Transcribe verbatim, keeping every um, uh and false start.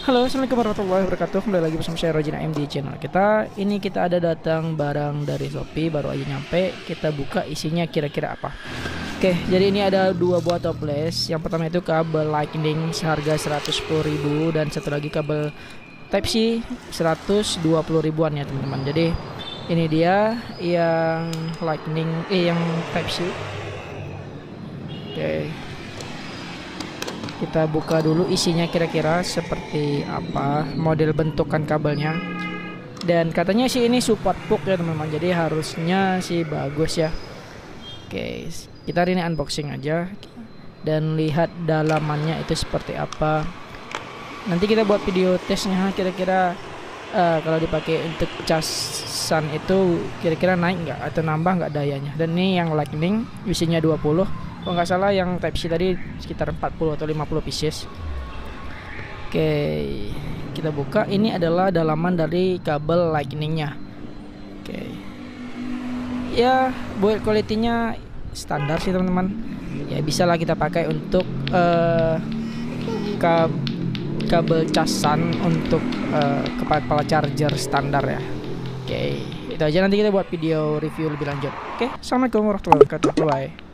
Halo, assalamualaikum warahmatullahi wabarakatuh. Kembali lagi bersama saya Rojin A M di channel kita. Ini kita ada datang barang dari Shopee, baru aja nyampe. Kita buka isinya kira-kira apa. Oke, jadi ini ada dua buah toples. Yang pertama itu kabel Lightning seharga seratus sepuluh ribu, dan satu lagi kabel Type C seratus dua puluh ribuan ya teman-teman. Jadi ini dia yang Lightning, eh yang Type C. Oke, kita buka dulu isinya kira-kira seperti apa, model bentukan kabelnya. Dan katanya sih ini support puck ya teman-teman, jadi harusnya sih bagus ya. Oke, kita hari ini unboxing aja dan lihat dalamannya itu seperti apa. Nanti kita buat video tesnya kira-kira uh, kalau dipakai untuk casan itu kira-kira naik nggak atau nambah nggak dayanya. Dan ini yang Lightning isinya dua puluh. Kalau nggak salah yang Type C tadi sekitar empat puluh atau lima puluh pieces. Oke, kita buka. Ini adalah dalaman dari kabel Lightningnya. Oke, ya build quality-nya standar sih teman-teman. Ya bisa lah kita pakai untuk uh, kab kabel casan untuk uh, kepala charger standar ya. Oke, itu aja, nanti kita buat video review lebih lanjut. Oke, assalamualaikum warahmatullahi wabarakatuh. Bye.